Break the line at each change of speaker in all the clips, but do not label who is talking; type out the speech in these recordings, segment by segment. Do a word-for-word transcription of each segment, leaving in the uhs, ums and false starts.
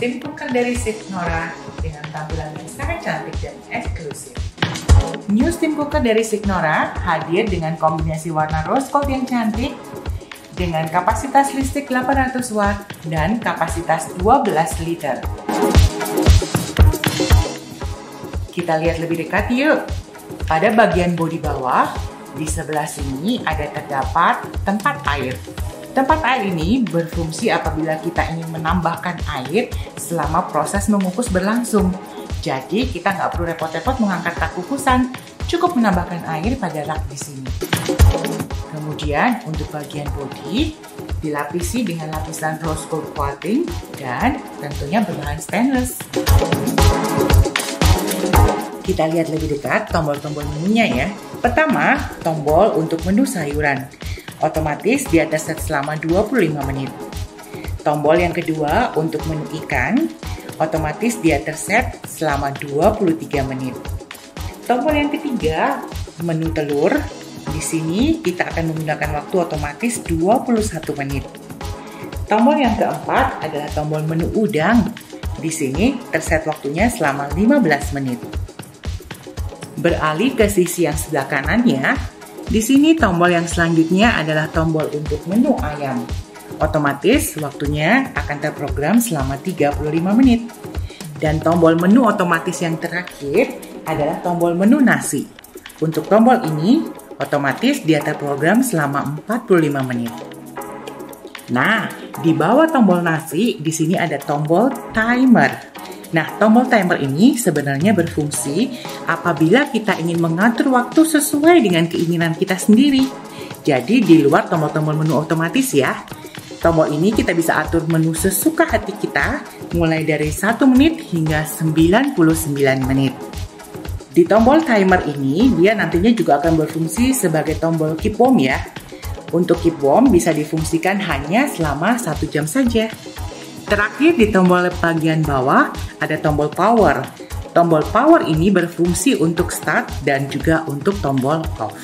Steam Cooker dari Signora dengan tampilan yang sangat cantik dan eksklusif. New Steam Cooker dari Signora hadir dengan kombinasi warna rose gold yang cantik dengan kapasitas listrik delapan ratus watt dan kapasitas dua belas liter. Kita lihat lebih dekat yuk. Pada bagian bodi bawah, di sebelah sini ada terdapat tempat air. Tempat air ini berfungsi apabila kita ingin menambahkan air selama proses mengukus berlangsung. Jadi kita nggak perlu repot-repot mengangkat rak kukusan, cukup menambahkan air pada rak di sini. Kemudian untuk bagian bodi dilapisi dengan lapisan rose gold coating dan tentunya berbahan stainless. Kita lihat lebih dekat tombol-tombol menunya ya. Pertama, tombol untuk menu sayuran. Otomatis dia terset selama dua puluh lima menit. Tombol yang kedua untuk menu ikan, otomatis dia terset selama dua puluh tiga menit. Tombol yang ketiga, menu telur. Di sini kita akan menggunakan waktu otomatis dua puluh satu menit. Tombol yang keempat adalah tombol menu udang. Di sini terset waktunya selama lima belas menit. Beralih ke sisi yang sebelah kanannya, di sini tombol yang selanjutnya adalah tombol untuk menu ayam. Otomatis waktunya akan terprogram selama tiga puluh lima menit. Dan tombol menu otomatis yang terakhir adalah tombol menu nasi. Untuk tombol ini, otomatis dia terprogram selama empat puluh lima menit. Nah, di bawah tombol nasi, di sini ada tombol timer. Nah, tombol timer ini sebenarnya berfungsi apabila kita ingin mengatur waktu sesuai dengan keinginan kita sendiri. Jadi di luar tombol-tombol menu otomatis ya. Tombol ini kita bisa atur menu sesuka hati kita mulai dari satu menit hingga sembilan puluh sembilan menit. Di tombol timer ini dia nantinya juga akan berfungsi sebagai tombol keep warm ya. Untuk keep warm bisa difungsikan hanya selama satu jam saja. Terakhir di tombol bagian bawah ada tombol power. Tombol power ini berfungsi untuk start dan juga untuk tombol off.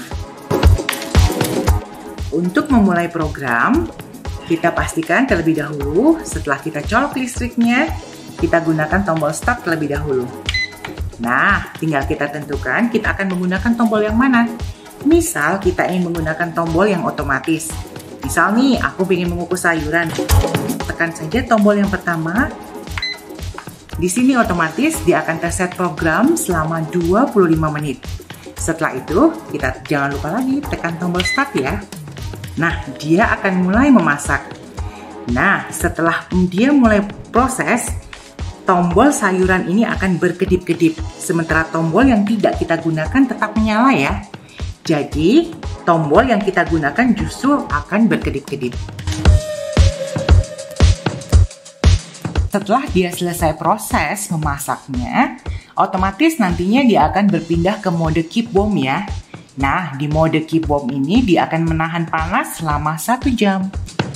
Untuk memulai program, kita pastikan terlebih dahulu setelah kita colok listriknya, kita gunakan tombol start terlebih dahulu. Nah, tinggal kita tentukan kita akan menggunakan tombol yang mana. Misal kita ingin menggunakan tombol yang otomatis. Misal nih, aku ingin mengukus sayuran. Tekan saja tombol yang pertama. Di sini otomatis dia akan terset program selama dua puluh lima menit. Setelah itu, kita jangan lupa lagi tekan tombol start ya. Nah, dia akan mulai memasak. Nah, setelah dia mulai proses, tombol sayuran ini akan berkedip-kedip. Sementara tombol yang tidak kita gunakan tetap menyala ya. Jadi, tombol yang kita gunakan justru akan berkedip-kedip. Setelah dia selesai proses memasaknya, otomatis nantinya dia akan berpindah ke mode keep warm ya. Nah, di mode keep warm ini dia akan menahan panas selama satu jam.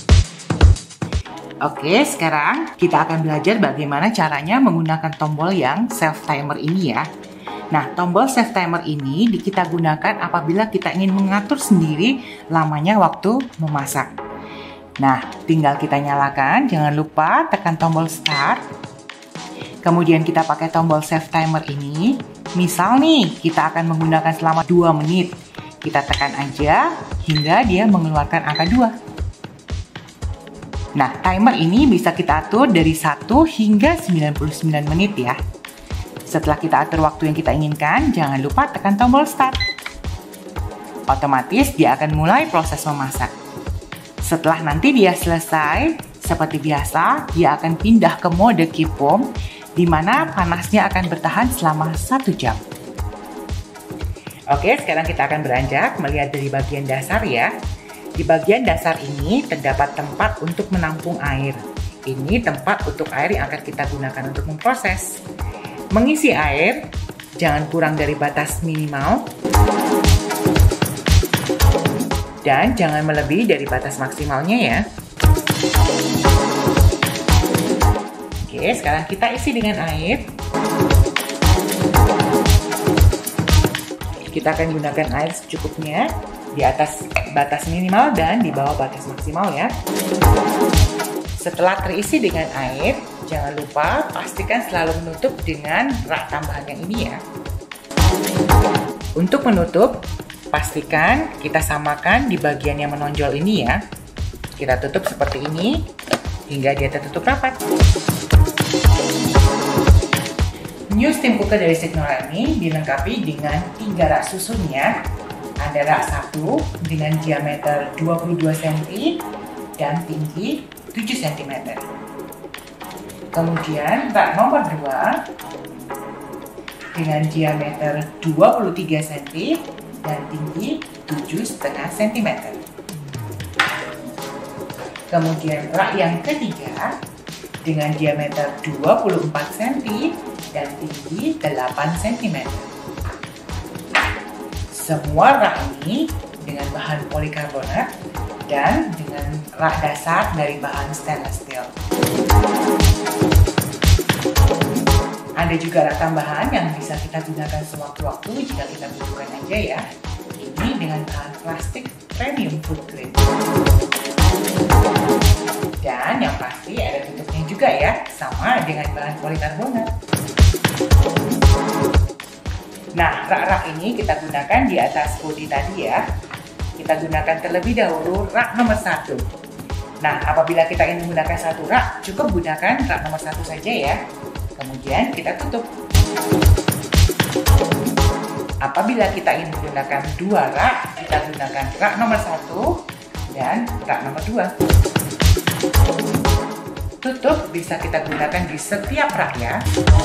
Oke, sekarang kita akan belajar bagaimana caranya menggunakan tombol yang self timer ini ya. Nah, tombol self timer ini kita gunakan apabila kita ingin mengatur sendiri lamanya waktu memasak. Nah, tinggal kita nyalakan, jangan lupa tekan tombol start. Kemudian kita pakai tombol self timer ini. Misal nih, kita akan menggunakan selama dua menit. Kita tekan aja hingga dia mengeluarkan angka dua. Nah, timer ini bisa kita atur dari satu hingga sembilan puluh sembilan menit ya. Setelah kita atur waktu yang kita inginkan, jangan lupa tekan tombol start. Otomatis dia akan mulai proses memasak. Setelah nanti dia selesai, seperti biasa, dia akan pindah ke mode keep warm, di mana panasnya akan bertahan selama satu jam. Oke, sekarang kita akan beranjak melihat dari bagian dasar ya. Di bagian dasar ini terdapat tempat untuk menampung air. Ini tempat untuk air yang akan kita gunakan untuk memproses. Mengisi air, jangan kurang dari batas minimal. Dan jangan melebihi dari batas maksimalnya ya. Oke, sekarang kita isi dengan air. Kita akan gunakan air secukupnya di atas batas minimal dan di bawah batas maksimal ya. Setelah terisi dengan air, Jangan lupa pastikan selalu menutup dengan rak tambahan yang ini ya. Untuk menutup, pastikan kita samakan di bagian yang menonjol ini ya. Kita tutup seperti ini hingga dia tertutup rapat. New steam cooker dari Signora ini dilengkapi dengan tiga rak susunnya. Ada rak satu dengan diameter dua puluh dua sentimeter dan tinggi tujuh sentimeter. Kemudian rak nomor dua dengan diameter dua puluh tiga sentimeter dan tinggi tujuh koma lima sentimeter. Kemudian rak yang ketiga dengan diameter dua puluh empat sentimeter dan tinggi delapan sentimeter. Semua rak ini dengan bahan polikarbonat dan dengan rak dasar dari bahan stainless steel. Ada juga rak tambahan yang bisa kita gunakan sewaktu-waktu jika kita butuhkan aja ya. Ini dengan bahan plastik premium food grade. Dan yang pasti ada tutupnya juga ya, sama dengan bahan polikarbonat. Nah, rak-rak ini kita gunakan di atas bodi tadi ya. Kita gunakan terlebih dahulu rak nomor satu. Nah, apabila kita ingin menggunakan satu rak, cukup gunakan rak nomor satu saja ya. Kemudian kita tutup. Apabila kita ingin menggunakan dua rak, kita gunakan rak nomor satu dan rak nomor dua. Tutup bisa kita gunakan di setiap rak ya.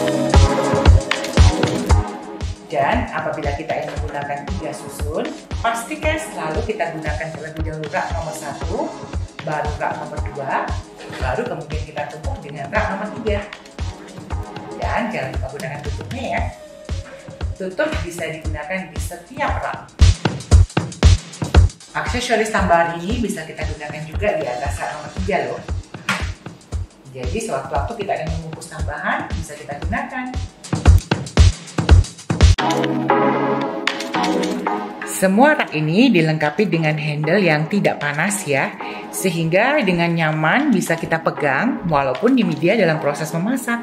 Dan apabila kita ingin menggunakan tiga susun, pastikan selalu kita gunakan terlebih dahulu rak nomor satu, baru rak nomor dua, baru kemudian kita tutup dengan rak nomor tiga. Dan jangan lupa gunakan tutupnya ya. Tutup bisa digunakan di setiap rak. Aksesoris tambahan ini bisa kita gunakan juga di atas rak nomor tiga loh. Jadi sewaktu-waktu kita ingin mengukus tambahan, bisa kita gunakan. Semua rak ini dilengkapi dengan handle yang tidak panas ya, sehingga dengan nyaman bisa kita pegang walaupun di media dalam proses memasak.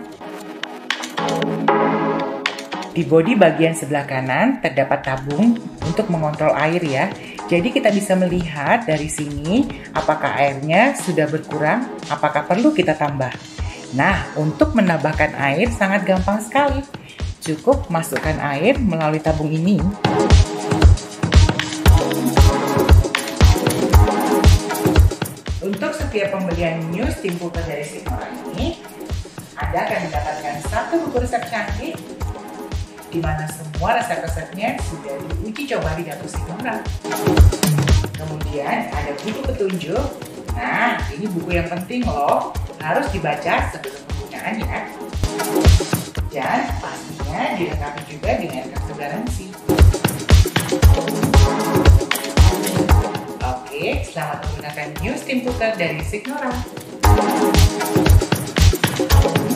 Di bodi bagian sebelah kanan terdapat tabung untuk mengontrol air ya. Jadi kita bisa melihat dari sini apakah airnya sudah berkurang, apakah perlu kita tambah. Nah, untuk menambahkan air sangat gampang sekali. Cukup masukkan air melalui tabung ini. Untuk setiap pembelian new steam cooker dari Signora ini, Anda akan mendapatkan satu buku resep cantik di mana semua resep-resepnya sudah diuji coba di dapur Signora. Kemudian ada buku petunjuk. Nah, ini buku yang penting loh, harus dibaca sebelum penggunaan ya. Dan pastinya dilengkapi juga dengan kartu garansi. Oke, selamat menggunakan new steam cooker dari Signora.